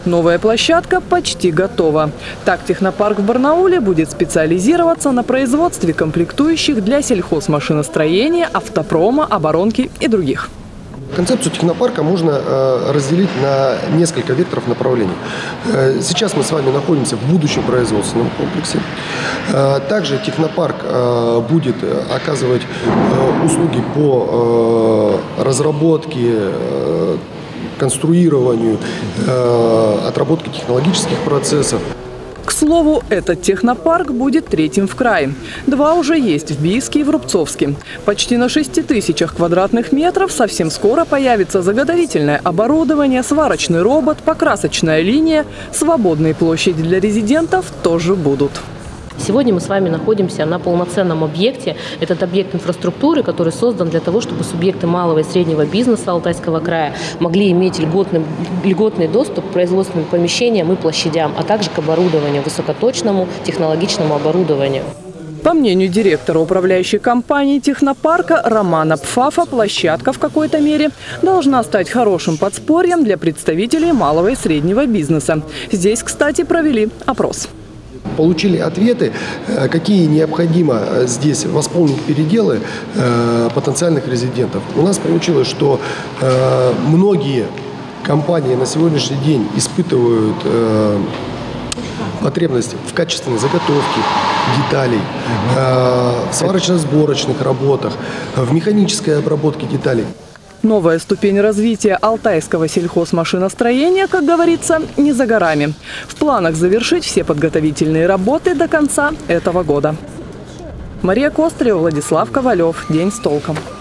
Новая площадка почти готова. Так, технопарк в Барнауле будет специализироваться на производстве комплектующих для сельхозмашиностроения, автопрома, оборонки и других. Концепцию технопарка можно разделить на несколько векторов направлений. Сейчас мы с вами находимся в будущем производственном комплексе. Также технопарк будет оказывать услуги по разработке, конструированию, отработке технологических процессов. К слову, этот технопарк будет третьим в крае. Два уже есть в Бийске и в Рубцовске. Почти на 6000 квадратных метров совсем скоро появится заготовительное оборудование, сварочный робот, покрасочная линия. Свободные площади для резидентов тоже будут. Сегодня мы с вами находимся на полноценном объекте. Этот объект инфраструктуры, который создан для того, чтобы субъекты малого и среднего бизнеса Алтайского края могли иметь льготный доступ к производственным помещениям и площадям, а также к оборудованию, высокоточному технологичному оборудованию. По мнению директора управляющей компании технопарка Романа Пфафа, площадка в какой-то мере должна стать хорошим подспорьем для представителей малого и среднего бизнеса. Здесь, кстати, провели опрос. Получили ответы, какие необходимо здесь восполнить переделы потенциальных резидентов. У нас получилось, что многие компании на сегодняшний день испытывают потребность в качественной заготовке деталей, в сварочно-сборочных работах, в механической обработке деталей. Новая ступень развития алтайского сельхозмашиностроения, как говорится, не за горами. В планах завершить все подготовительные работы до конца этого года. Мария Кострева, Владислав Ковалев. День с толком.